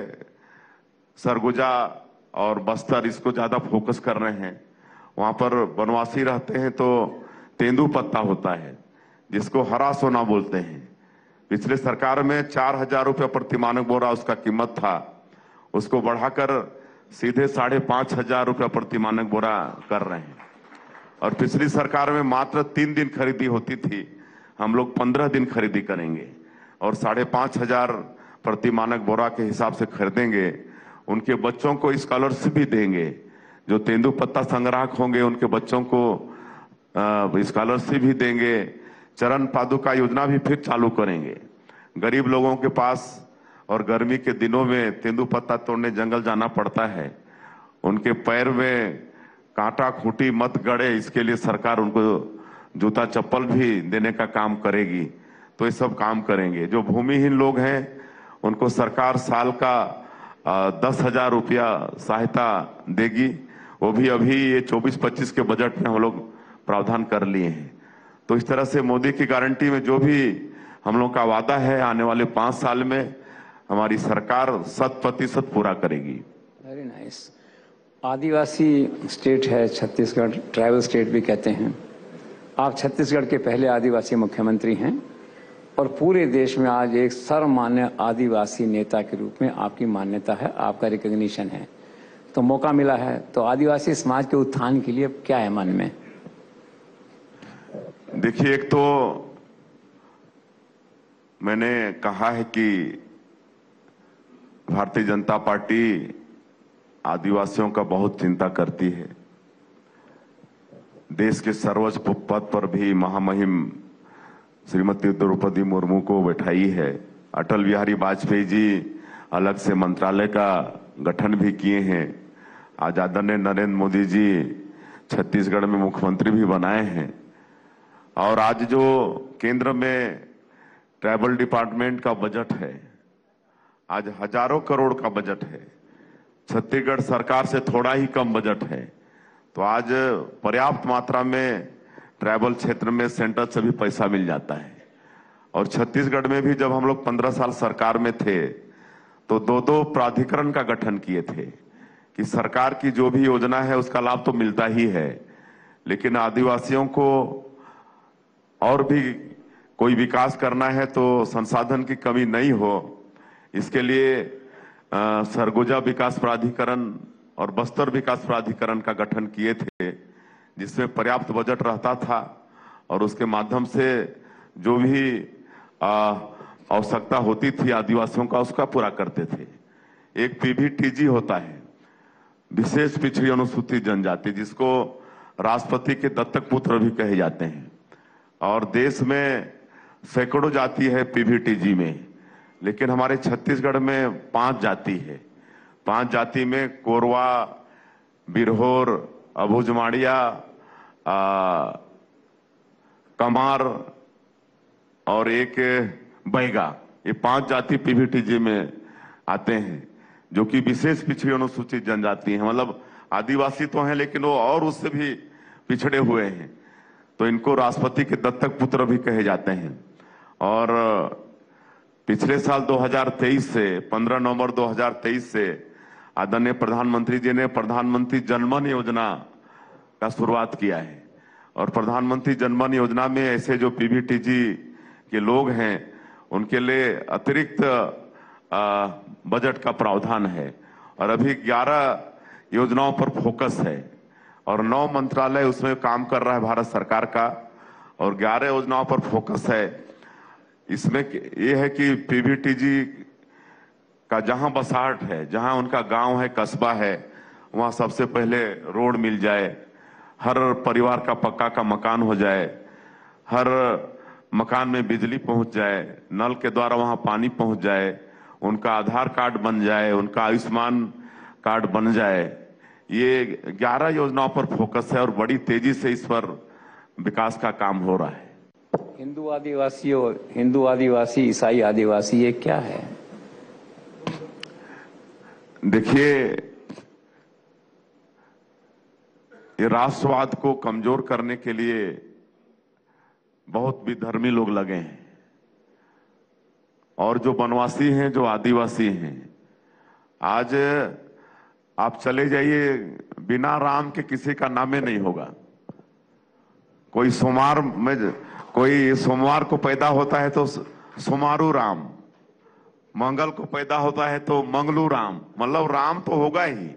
सरगुजा और बस्तर इसको ज्यादा फोकस कर रहे हैं। वहां पर वनवासी रहते हैं तो तेंदू पत्ता होता है जिसको हरा सोना बोलते हैं। पिछले सरकार में चार हजार रुपया प्रति मानक बोरा उसका कीमत था, उसको बढ़ाकर सीधे साढ़े पांच हजार रुपया प्रति मानक बोरा कर रहे हैं। और पिछली सरकार में मात्र तीन दिन खरीदी होती थी, हम लोग पंद्रह दिन खरीदी करेंगे और साढ़े पांच हजार प्रति मानक बोरा के हिसाब से खरीदेंगे। उनके बच्चों को स्कॉलरशिप भी देंगे, जो तेंदू पत्ता संग्राहक होंगे उनके बच्चों को स्कॉलरशिप भी देंगे। चरण पादुका योजना भी फिर चालू करेंगे। गरीब लोगों के पास और गर्मी के दिनों में तेंदू पत्ता तोड़ने जंगल जाना पड़ता है, उनके पैर में कांटा खूंटी मत गड़े, इसके लिए सरकार उनको जूता चप्पल भी देने का काम करेगी। तो ये सब काम करेंगे। जो भूमिहीन लोग हैं उनको सरकार साल का दस हजार रुपया सहायता देगी, वो भी अभी ये चौबीस पच्चीस के बजट में हम लोग प्रावधान कर लिए हैं। तो इस तरह से मोदी की गारंटी में जो भी हम लोग का वादा है आने वाले पांच साल में हमारी सरकार शत प्रतिशत पूरा करेगी। Very nice. आदिवासी स्टेट है छत्तीसगढ़, ट्राइबल स्टेट भी कहते हैं। आप छत्तीसगढ़ के पहले आदिवासी मुख्यमंत्री हैं और पूरे देश में आज एक सर्वमान्य आदिवासी नेता के रूप में आपकी मान्यता है, आपका रिकॉग्निशन है। तो मौका मिला है तो आदिवासी समाज के उत्थान के लिए क्या है मन में? देखिए, एक तो मैंने कहा है कि भारतीय जनता पार्टी आदिवासियों का बहुत चिंता करती है। देश के सर्वोच्च पद पर भी महामहिम श्रीमती द्रौपदी मुर्मू को बैठाई है। अटल बिहारी वाजपेयी जी अलग से मंत्रालय का गठन भी किए हैं। आज आदरणीय नरेंद्र मोदी जी छत्तीसगढ़ में मुख्यमंत्री भी बनाए हैं। और आज जो केंद्र में ट्राइबल डिपार्टमेंट का बजट है, आज हजारों करोड़ का बजट है। छत्तीसगढ़ सरकार से थोड़ा ही कम बजट है। तो आज पर्याप्त मात्रा में ट्राइबल क्षेत्र में सेंटर से भी पैसा मिल जाता है। और छत्तीसगढ़ में भी जब हम लोग पंद्रह साल सरकार में थे तो दो दो प्राधिकरण का गठन किए थे कि सरकार की जो भी योजना है उसका लाभ तो मिलता ही है, लेकिन आदिवासियों को और भी कोई विकास करना है तो संसाधन की कमी नहीं हो, इसके लिए आ, सरगुजा विकास प्राधिकरण और बस्तर विकास प्राधिकरण का गठन किए थे, जिसमें पर्याप्त बजट रहता था और उसके माध्यम से जो भी आवश्यकता होती थी आदिवासियों का उसका पूरा करते थे। एक पीवीटीजी होता है, विशेष पिछड़ी अनुसूचित जनजाति, जिसको राष्ट्रपति के दत्तक पुत्र भी कहे जाते हैं। और देश में सैकड़ों जाति है पीवीटीजी में, लेकिन हमारे छत्तीसगढ़ में पांच जाति है। पांच जाति में कोरवा, बिरहोर, अबुझमाड़िया, कमार और एक बैगा, ये पांच जाति पीवीटीजी में आते हैं, जो कि विशेष पिछड़ी अनुसूचित जनजाति है। मतलब आदिवासी तो हैं लेकिन वो और उससे भी पिछड़े हुए हैं, तो इनको राष्ट्रपति के दत्तक पुत्र भी कहे जाते हैं। और पिछले साल दो हज़ार तेईस से पंद्रह नवंबर दो हज़ार तेईस से आदरणीय प्रधानमंत्री जी ने प्रधानमंत्री जनमन योजना का शुरुआत किया है। और प्रधानमंत्री जनमन योजना में ऐसे जो पीवीटीजी के लोग हैं उनके लिए अतिरिक्त बजट का प्रावधान है। और अभी ग्यारह योजनाओं पर फोकस है और नौ मंत्रालय उसमें काम कर रहा है भारत सरकार का, और ग्यारह योजनाओं पर फोकस है। इसमें यह है कि पीवीटीजी का जहां बसाहट है, जहां उनका गांव है, कस्बा है, वहां सबसे पहले रोड मिल जाए, हर परिवार का पक्का का मकान हो जाए, हर मकान में बिजली पहुंच जाए, नल के द्वारा वहां पानी पहुंच जाए, उनका आधार कार्ड बन जाए, उनका आयुष्मान कार्ड बन जाए। ये ग्यारह योजनाओं पर फोकस है और बड़ी तेजी से इस पर विकास का काम हो रहा है। हिंदू आदिवासी और हिंदू आदिवासी, ईसाई आदिवासी, ये क्या है? देखिए, ये राष्ट्रवाद को कमजोर करने के लिए बहुत विधर्मी लोग लगे हैं। और जो वनवासी हैं, जो आदिवासी हैं, आज आप चले जाइए, बिना राम के किसी का नामे नहीं होगा। कोई सोमवार में कोई सोमवार को पैदा होता है तो सोमारू राम, मंगल को पैदा होता है तो मंगलू राम, मतलब राम तो होगा ही।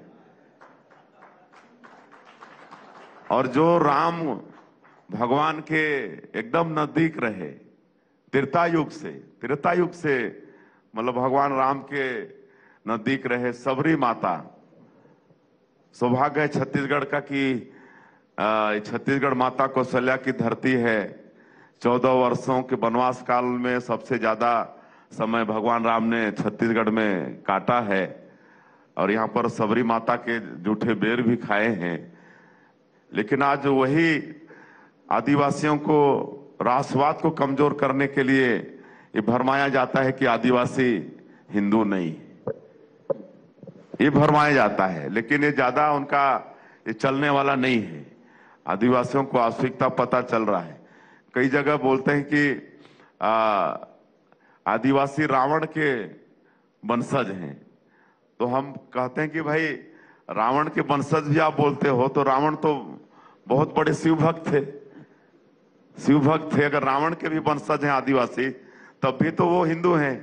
और जो राम भगवान के एकदम नजदीक रहे, त्रेता युग से त्रेता युग से मतलब भगवान राम के नजदीक रहे, सबरी माता। सौभाग्य है छत्तीसगढ़ का कि छत्तीसगढ़ माता कौशल्या की धरती है। चौदह वर्षों के वनवास काल में सबसे ज्यादा समय भगवान राम ने छत्तीसगढ़ में काटा है और यहाँ पर सबरी माता के जूठे बेर भी खाए हैं। लेकिन आज वही आदिवासियों को, राष्ट्रवाद को कमजोर करने के लिए ये भरमाया जाता है कि आदिवासी हिंदू नहीं, ये भरमाया जाता है, लेकिन ये ज्यादा उनका ये चलने वाला नहीं है। आदिवासियों को वास्तविकता पता चल रहा है। कई जगह बोलते हैं कि आ, आदिवासी रावण के वंशज हैं, तो हम कहते हैं कि भाई रावण के वंशज भी आप बोलते हो तो रावण तो बहुत बड़े शिव भक्त थे, शिव भक्त थे। अगर रावण के भी वंशज हैं आदिवासी, तब भी तो वो हिंदू हैं।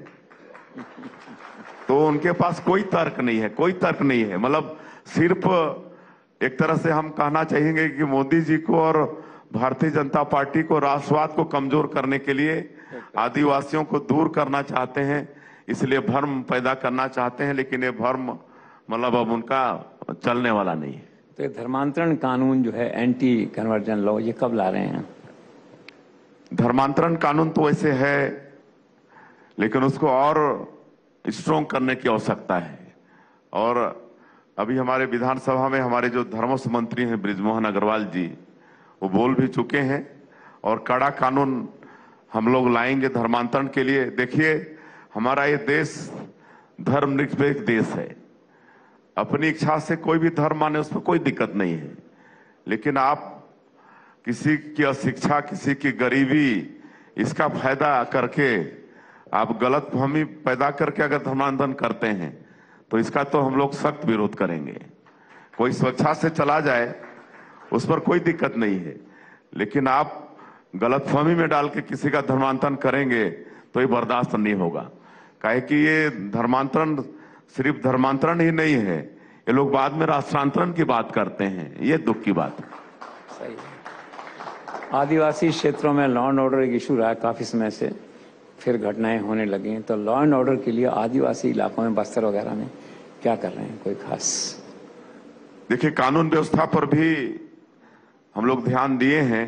तो उनके पास कोई तर्क नहीं है, कोई तर्क नहीं है। मतलब सिर्फ एक तरह से हम कहना चाहेंगे कि मोदी जी को और भारतीय जनता पार्टी को राष्ट्रवाद को कमजोर करने के लिए आदिवासियों को दूर करना चाहते हैं, इसलिए भ्रम पैदा करना चाहते हैं। लेकिन ये भ्रम मतलब अब उनका चलने वाला नहीं है। तो धर्मांतरण कानून जो है, एंटी कन्वर्जन लॉ, ये कब ला रहे हैं? धर्मांतरण कानून तो वैसे है, लेकिन उसको और स्ट्रोंग करने की आवश्यकता है। और अभी हमारे विधानसभा में हमारे जो धर्मस्व मंत्री हैं बृजमोहन अग्रवाल जी, वो बोल भी चुके हैं और कड़ा कानून हम लोग लाएंगे धर्मांतरण के लिए। देखिए, हमारा ये देश धर्मनिरपेक्ष देश है। अपनी इच्छा से कोई भी धर्म माने, उसमें कोई दिक्कत नहीं है। लेकिन आप किसी की अशिक्षा, किसी की गरीबी, इसका फायदा करके आप गलतफहमी पैदा करके अगर धर्मांतरण करते हैं तो इसका तो हम लोग सख्त विरोध करेंगे। कोई स्वेच्छा से चला जाए उस पर कोई दिक्कत नहीं है, लेकिन आप गलतफहमी में डाल के किसी का धर्मांतरण करेंगे तो ये बर्दाश्त नहीं होगा। काहे कि ये धर्मांतरण सिर्फ धर्मांतरण ही नहीं है, ये लोग बाद में राष्ट्रांतरण की बात करते हैं, ये दुख की बात है। सही है। आदिवासी क्षेत्रों में लॉ एंड ऑर्डर एक इशू रहा है काफी समय से, फिर घटनाएं होने लगी हैं, तो लॉ एंड ऑर्डर के लिए आदिवासी इलाकों में बस्तर वगैरह में क्या कर रहे हैं, कोई खास? देखिए, कानून व्यवस्था पर भी हम लोग ध्यान दिए हैं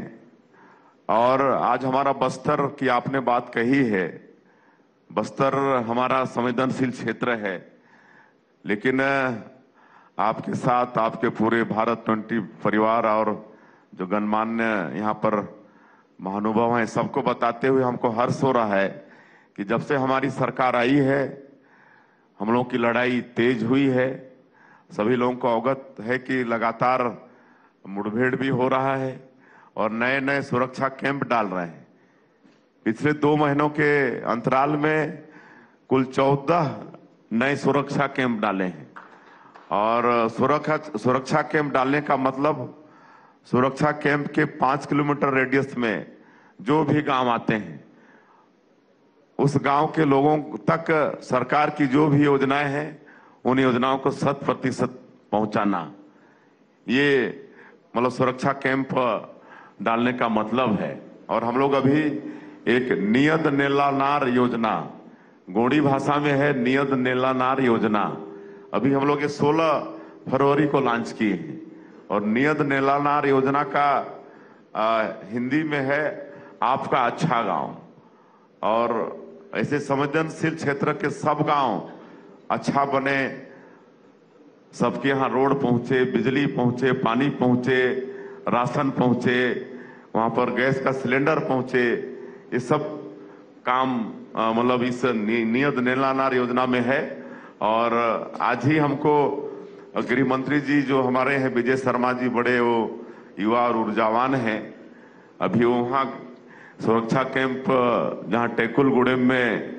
और आज हमारा बस्तर की आपने बात कही है, बस्तर हमारा संवेदनशील क्षेत्र है, लेकिन आपके साथ आपके पूरे भारत ट्वेंटी परिवार और जो गणमान्य यहाँ पर महानुभाव हैं, सबको बताते हुए हमको हर्ष हो रहा है कि जब से हमारी सरकार आई है हम लोगों की लड़ाई तेज हुई है। सभी लोगों को अवगत है कि लगातार मुठभेड़ भी हो रहा है और नए नए सुरक्षा कैंप डाल रहे हैं। पिछले दो महीनों के अंतराल में कुल चौदह नए सुरक्षा कैंप डाले हैं और सुरक्षा सुरक्षा कैंप डालने का मतलब सुरक्षा कैंप के पांच किलोमीटर रेडियस में जो भी गांव आते हैं उस गांव के लोगों तक सरकार की जो भी योजनाएं हैं उन योजनाओं को शत प्रतिशत पहुंचाना, ये मतलब सुरक्षा कैंप डालने का मतलब है। और हम लोग अभी एक नियत नेलानार योजना, गोंडी भाषा में है नियत नेलानार योजना, अभी हम लोग ये सोलह फरवरी को लॉन्च किए हैं और नियत नेलानार योजना का आ, हिंदी में है आपका अच्छा गांव। और ऐसे संवेदनशील क्षेत्र के सब गांव अच्छा बने, सबके यहाँ रोड पहुंचे, बिजली पहुंचे, पानी पहुंचे, राशन पहुंचे, वहां पर गैस का सिलेंडर पहुंचे, ये सब काम मतलब इस नि, नियत नेलानार योजना में है। और आज ही हमको गृह मंत्री जी जो हमारे हैं विजय शर्मा जी, बड़े वो युवा और ऊर्जावान हैं, अभी वहाँ सुरक्षा कैंप जहाँ टेकुलगुड़ेम में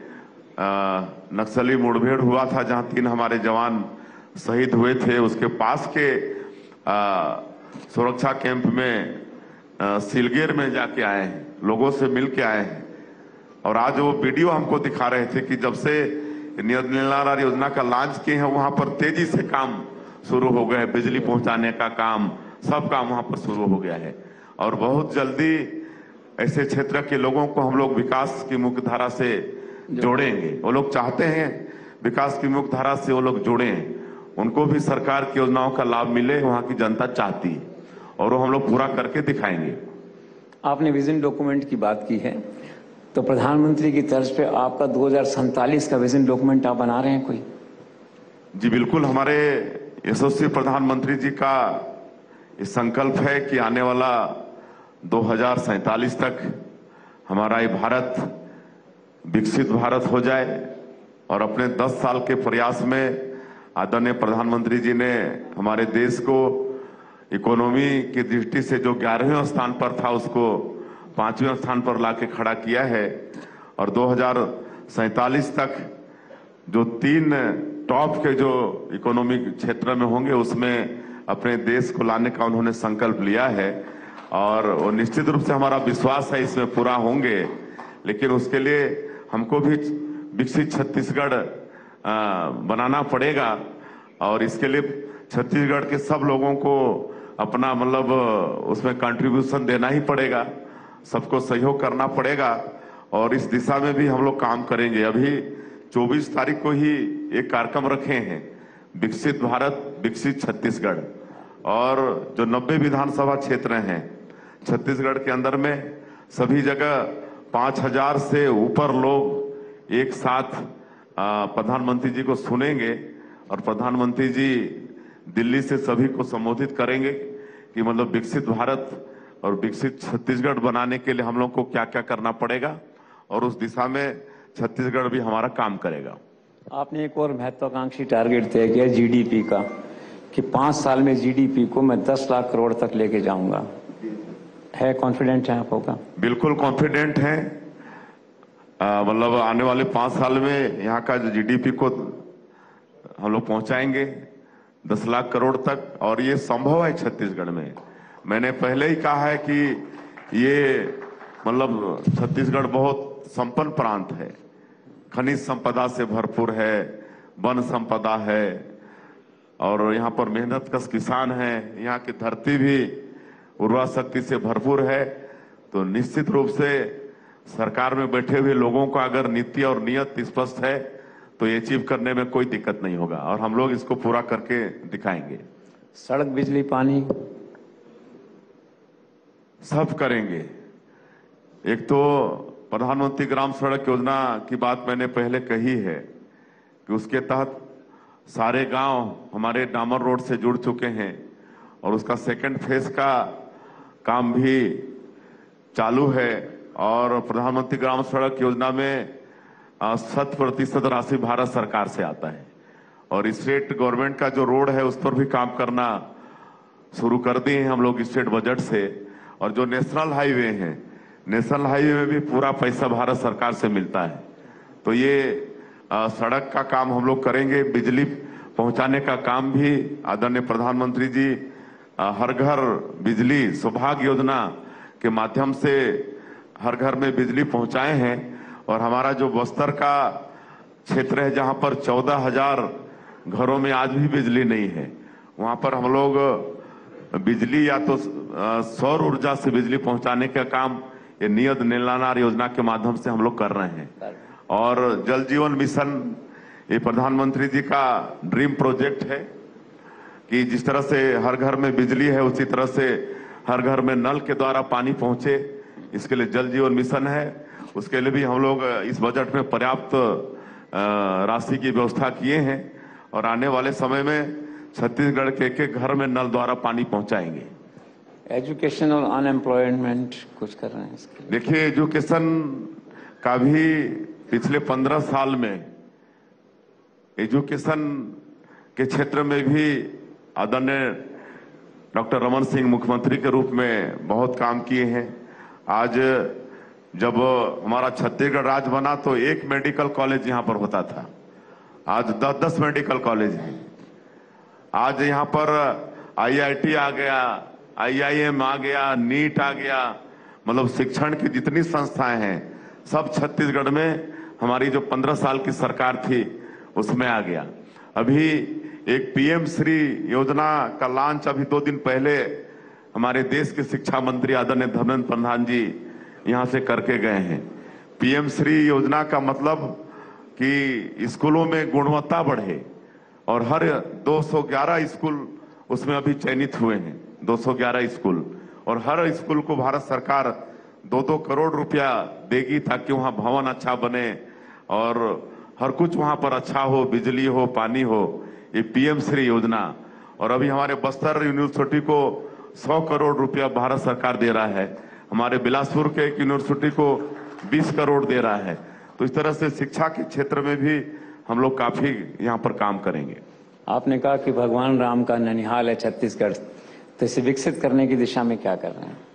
नक्सली मुठभेड़ हुआ था, जहाँ तीन हमारे जवान शहीद हुए थे, उसके पास के आ, सुरक्षा कैंप में आ, सिलगेर में जाके आए हैं, लोगों से मिल के आए हैं। और आज वो वीडियो हमको दिखा रहे थे कि जब से नियत नेलानार योजना का लॉन्च किए हैं वहां पर तेजी से काम शुरू हो गया है, बिजली पहुंचाने का काम, सब काम वहां पर शुरू हो गया है। और बहुत जल्दी ऐसे क्षेत्र के लोगों को हम लोग विकास की मुख्य धारा से जोड़ेंगे। वो लोग चाहते हैं विकास की मुख्य धारा से वो लोग जुड़ें, उनको भी सरकार की योजनाओं का लाभ मिले, वहां की जनता चाहती है और वो हम लोग पूरा करके दिखाएंगे। आपने विजन डॉक्यूमेंट की बात की है, तो प्रधानमंत्री की तर्ज पे आपका दो हजार सैंतालीस का विजन डॉक्यूमेंट आप बना रहे हैं कोई? जी बिल्कुल, हमारे यशस्वी प्रधानमंत्री जी का ये संकल्प है कि आने वाला दो हजार सैंतालीस तक हमारा ये भारत विकसित भारत हो जाए। और अपने दस साल के प्रयास में आदरणीय प्रधानमंत्री जी ने हमारे देश को इकोनॉमी की दृष्टि से जो ग्यारहवें स्थान पर था उसको पांचवें स्थान पर लाके खड़ा किया है। और दो हजार सैंतालीस तक जो तीन टॉप के जो इकोनॉमिक क्षेत्र में होंगे उसमें अपने देश को लाने का उन्होंने संकल्प लिया है और वो निश्चित रूप से हमारा विश्वास है इसमें पूरा होंगे। लेकिन उसके लिए हमको भी विकसित छत्तीसगढ़ बनाना पड़ेगा और इसके लिए छत्तीसगढ़ के सब लोगों को अपना मतलब उसमें कंट्रीब्यूशन देना ही पड़ेगा, सबको सहयोग करना पड़ेगा और इस दिशा में भी हम लोग काम करेंगे। अभी चौबीस तारीख को ही एक कार्यक्रम रखे हैं, विकसित भारत विकसित छत्तीसगढ़, और जो नब्बे विधानसभा क्षेत्र हैं छत्तीसगढ़ के अंदर में सभी जगह पांच हजार से ऊपर लोग एक साथ प्रधानमंत्री जी को सुनेंगे और प्रधानमंत्री जी दिल्ली से सभी को संबोधित करेंगे कि मतलब विकसित भारत और विकसित छत्तीसगढ़ बनाने के लिए हम लोग को क्या क्या करना पड़ेगा और उस दिशा में छत्तीसगढ़ भी हमारा काम करेगा। आपने एक और महत्वाकांक्षी टारगेट तय किया जीडीपी का कि पांच साल में जीडीपी को मैं दस लाख करोड़ तक लेके जाऊंगा, है कॉन्फिडेंट है आप होगा? बिल्कुल कॉन्फिडेंट है। मतलब आने वाले पांच साल में यहाँ का जीडीपी को हम लोग पहुंचाएंगे दस लाख करोड़ तक और ये संभव है छत्तीसगढ़ में। मैंने पहले ही कहा है कि ये मतलब छत्तीसगढ़ बहुत संपन्न प्रांत है, खनिज संपदा से भरपूर है, वन संपदा है और यहाँ पर मेहनत कश किसान हैं, यहाँ की धरती भी उर्वरा शक्ति से भरपूर है। तो निश्चित रूप से सरकार में बैठे हुए लोगों का अगर नीति और नियत स्पष्ट है तो ये अचीव करने में कोई दिक्कत नहीं होगा और हम लोग इसको पूरा करके दिखाएंगे। सड़क, बिजली, पानी सब करेंगे। एक तो प्रधानमंत्री ग्राम सड़क योजना की बात मैंने पहले कही है कि उसके तहत सारे गांव हमारे डामर रोड से जुड़ चुके हैं और उसका सेकंड फेज का काम भी चालू है और प्रधानमंत्री ग्राम सड़क योजना में शत प्रतिशत राशि भारत सरकार से आता है और स्टेट गवर्नमेंट का जो रोड है उस पर भी काम करना शुरू कर दिए हैं हम लोग स्टेट बजट से। और जो नेशनल हाईवे हैं, नेशनल हाईवे में भी पूरा पैसा भारत सरकार से मिलता है। तो ये आ, सड़क का काम हम लोग करेंगे। बिजली पहुंचाने का काम भी आदरणीय प्रधानमंत्री जी आ, हर घर बिजली सौभाग्य योजना के माध्यम से हर घर में बिजली पहुंचाए हैं और हमारा जो बस्तर का क्षेत्र है जहां पर चौदह हजार घरों में आज भी बिजली नहीं है, वहां पर हम लोग बिजली या तो सौर ऊर्जा से बिजली पहुंचाने का काम ये नियत नीलानार योजना के माध्यम से हम लोग कर रहे हैं। और जल जीवन मिशन ये प्रधानमंत्री जी का ड्रीम प्रोजेक्ट है कि जिस तरह से हर घर में बिजली है उसी तरह से हर घर में नल के द्वारा पानी पहुंचे, इसके लिए जल जीवन मिशन है। उसके लिए भी हम लोग इस बजट में पर्याप्त राशि की व्यवस्था किए हैं और आने वाले समय में छत्तीसगढ़ के एक एक घर में नल द्वारा पानी पहुंचाएंगे। एजुकेशन और अनएम्प्लॉयमेंट कुछ कर रहे हैं इसके? देखिए, एजुकेशन का भी पिछले पंद्रह साल में एजुकेशन के क्षेत्र में भी आदरणीय डॉक्टर रमन सिंह मुख्यमंत्री के रूप में बहुत काम किए हैं। आज जब हमारा छत्तीसगढ़ राज्य बना तो एक मेडिकल कॉलेज यहाँ पर होता था, आज दस दस मेडिकल कॉलेज हैं। आज यहाँ पर आईआईटी आ गया, आईआईएम आ गया, नीट आ गया, मतलब शिक्षण की जितनी संस्थाएं हैं सब छत्तीसगढ़ में हमारी जो पंद्रह साल की सरकार थी उसमें आ गया। अभी एक पीएम श्री योजना का लॉन्च अभी दो दिन पहले हमारे देश के शिक्षा मंत्री आदरणीय धर्मेंद्र प्रधान जी यहाँ से करके गए हैं। पीएम श्री योजना का मतलब कि स्कूलों में गुणवत्ता बढ़े और हर दो सौ ग्यारह स्कूल उसमें अभी चयनित हुए हैं, दो सौ ग्यारह स्कूल, और हर स्कूल को भारत सरकार दो दो करोड़ रुपया देगी ताकि वहाँ भवन अच्छा बने और हर कुछ वहाँ पर अच्छा हो, बिजली हो, पानी हो। ये पीएम श्री योजना। और अभी हमारे बस्तर यूनिवर्सिटी को सौ करोड़ रुपया भारत सरकार दे रहा है, हमारे बिलासपुर के एक यूनिवर्सिटी को बीस करोड़ दे रहा है। तो इस तरह से शिक्षा के क्षेत्र में भी हम लोग काफी यहाँ पर काम करेंगे। आपने कहा कि भगवान राम का ननिहाल है छत्तीसगढ़, तो इसे विकसित करने की दिशा में क्या कर रहे हैं?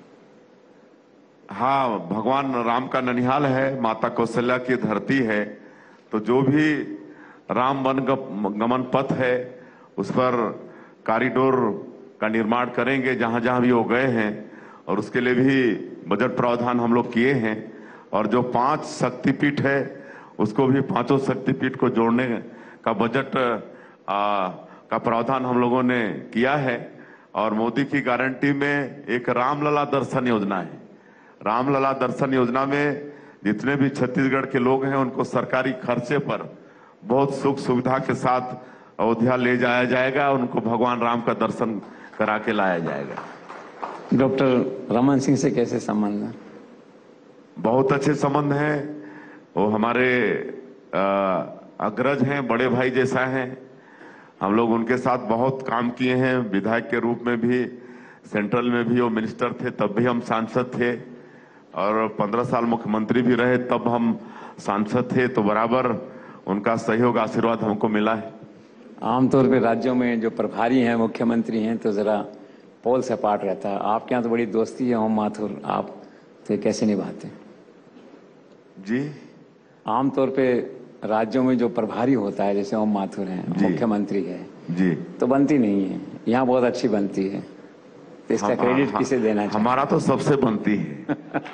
हाँ, भगवान राम का ननिहाल है, माता कौशल्या की धरती है, तो जो भी राम वन गमन पथ है उस पर कॉरिडोर का निर्माण करेंगे जहां जहां भी वो गए हैं और उसके लिए भी बजट प्रावधान हम लोग किए हैं। और जो पांच शक्तिपीठ है उसको भी पांचों शक्तिपीठ को जोड़ने का बजट आ, का प्रावधान हम लोगों ने किया है। और मोदी की गारंटी में एक रामलला दर्शन योजना है। रामलला दर्शन योजना में जितने भी छत्तीसगढ़ के लोग हैं उनको सरकारी खर्चे पर बहुत सुख सुविधा के साथ अयोध्या ले जाया जाएगा, उनको भगवान राम का दर्शन करा के लाया जाएगा। डॉक्टर रमन सिंह से कैसे संबंध है? बहुत अच्छे संबंध हैं। वो हमारे अ, अग्रज हैं, बड़े भाई जैसा हैं। हम लोग उनके साथ बहुत काम किए हैं, विधायक के रूप में भी, सेंट्रल में भी वो मिनिस्टर थे तब भी हम सांसद थे, और पंद्रह साल मुख्यमंत्री भी रहे तब हम सांसद थे। तो बराबर उनका सहयोग आशीर्वाद हमको मिला है। आमतौर पे राज्यों में जो प्रभारी हैं, मुख्यमंत्री हैं, तो जरा पोल से पार्ट रहता है। आपके यहाँ तो बड़ी दोस्ती है ओम माथुर, आप तो ये कैसे निभाते हैं? जी, आमतौर पे राज्यों में जो प्रभारी होता है, जैसे ओम माथुर हैं, मुख्यमंत्री है, जी, तो बनती नहीं है। यहाँ बहुत अच्छी बनती है, तो इसका क्रेडिट किसे देना चाहिए? हमारा तो सबसे बनती है।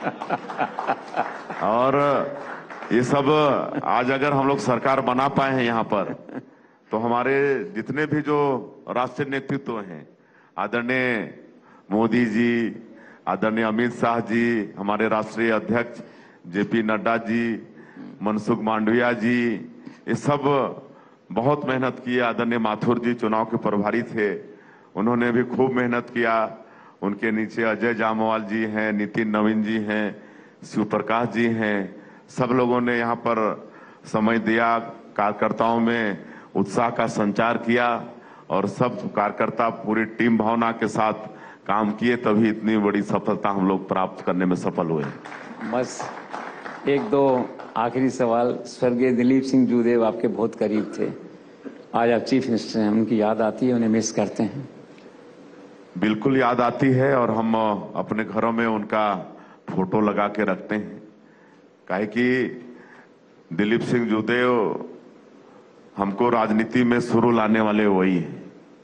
और ये सब आज अगर हम लोग सरकार बना पाए हैं यहाँ पर, तो हमारे जितने भी जो राष्ट्रीय नेतृत्व हैं, आदरणीय मोदी जी, आदरणीय अमित शाह जी, हमारे राष्ट्रीय अध्यक्ष जेपी नड्डा जी, मनसुख मांडविया जी, ये सब बहुत मेहनत की। आदरणीय माथुर जी चुनाव के प्रभारी थे, उन्होंने भी खूब मेहनत किया। उनके नीचे अजय जामवाल जी हैं, नितिन नवीन जी हैं, शिव प्रकाश जी हैं। सब लोगों ने यहाँ पर समय दिया, कार्यकर्ताओं में उत्साह का संचार किया, और सब कार्यकर्ता पूरी टीम भावना के साथ काम किए, तभी इतनी बड़ी सफलता हम लोग प्राप्त करने में सफल हुए। बस एक दो आखिरी सवाल। स्वर्गीय दिलीप सिंह जूदेव आपके बहुत करीब थे, आज आप चीफ मिनिस्टर हैं, उनकी याद आती है, उन्हें मिस करते हैं? बिल्कुल याद आती है, और हम अपने घरों में उनका फोटो लगा के रखते हैं। काहे कि दिलीप सिंह जूदेव हमको राजनीति में शुरू लाने वाले वही हैं।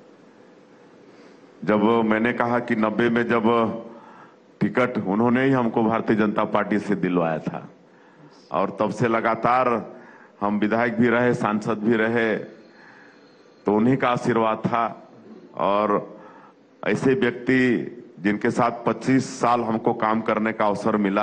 जब मैंने कहा कि नब्बे में जब टिकट, उन्होंने ही हमको भारतीय जनता पार्टी से दिलवाया था, और तब से लगातार हम विधायक भी रहे, सांसद भी रहे, तो उन्हीं का आशीर्वाद था। और ऐसे व्यक्ति जिनके साथ पच्चीस साल हमको काम करने का अवसर मिला,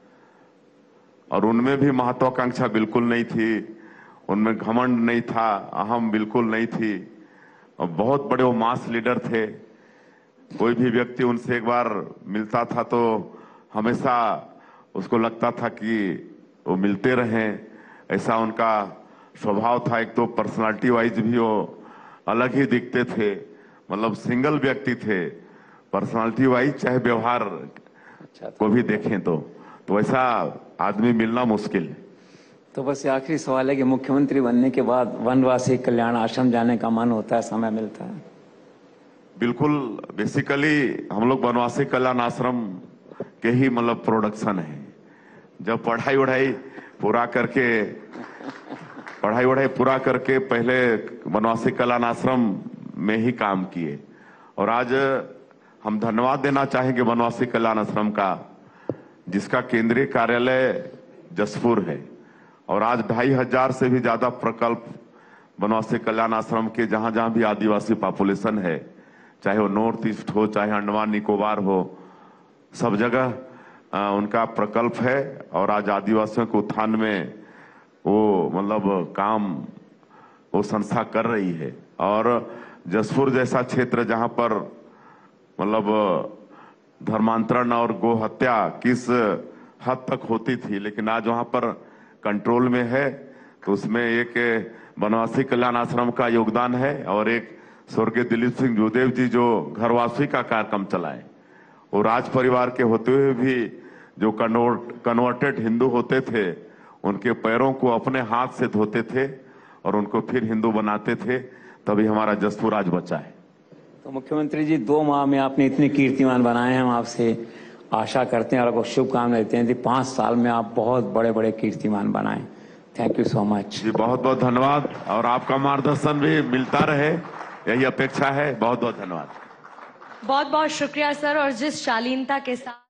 और उनमें भी महत्वाकांक्षा बिल्कुल नहीं थी, उनमें घमंड नहीं था, अहम बिल्कुल नहीं थी, और बहुत बड़े वो मास लीडर थे। कोई भी व्यक्ति उनसे एक बार मिलता था तो हमेशा उसको लगता था कि वो मिलते रहें, ऐसा उनका स्वभाव था। एक तो पर्सनालिटी वाइज भी वो अलग ही दिखते थे, मतलब सिंगल व्यक्ति थे पर्सनालिटी वाइज, चाहे व्यवहार अच्छा को भी देखें तो तो वैसा आदमी मिलना मुश्किल है। तो बस ये आखिरी सवाल है कि मुख्यमंत्री बनने के बाद वनवासी कल्याण आश्रम जाने का मन होता है, समय मिलता है? बिल्कुल, बेसिकली हम लोग वनवासी कल्याण आश्रम के ही मतलब प्रोडक्शन है। जब पढ़ाई वढ़ाई पूरा करके पढ़ाई वढ़ाई पूरा करके पहले वनवासी कल्याण आश्रम में ही काम किए, और आज हम धन्यवाद देना चाहेंगे वनवासी कल्याण आश्रम का, जिसका केंद्रीय कार्यालय जसपुर है, और आज ढाई हजार से भी ज्यादा प्रकल्प वनवासी कल्याण आश्रम के जहां जहां भी आदिवासी पॉपुलेशन है, चाहे वो नॉर्थ ईस्ट हो, चाहे अंडमान निकोबार हो, सब जगह आ, उनका प्रकल्प है। और आज आदिवासियों के उत्थान में वो मतलब काम वो संस्था कर रही है। और जसपुर जैसा क्षेत्र जहां पर मतलब धर्मांतरण और गो हत्या किस हद तक होती थी, लेकिन आज वहां पर कंट्रोल में है, तो उसमें एक वनवासी कल्याण आश्रम का योगदान है, और एक स्वर्गीय दिलीप सिंह जूदेव जी जो घरवासी का कार्यक्रम चलाए, और राज परिवार के होते हुए भी जो कन्वर्ट कन्वर्टेड हिंदू होते थे, उनके पैरों को अपने हाथ से धोते थे और उनको फिर हिंदू बनाते थे, तभी हमारा जसपुर आज बचा है। तो मुख्यमंत्री जी, दो माह में आपने इतने कीर्तिमान बनाए हैं, हम आपसे आशा करते हैं और आपको शुभकामनाएं देते हैं कि पांच साल में आप बहुत बड़े बड़े कीर्तिमान बनाएं। Thank you so much ji, बहुत बहुत धन्यवाद, और आपका मार्गदर्शन भी मिलता रहे, यही अपेक्षा है। बहुत बहुत धन्यवाद। बहुत बहुत शुक्रिया सर। और जिस शालीनता के साथ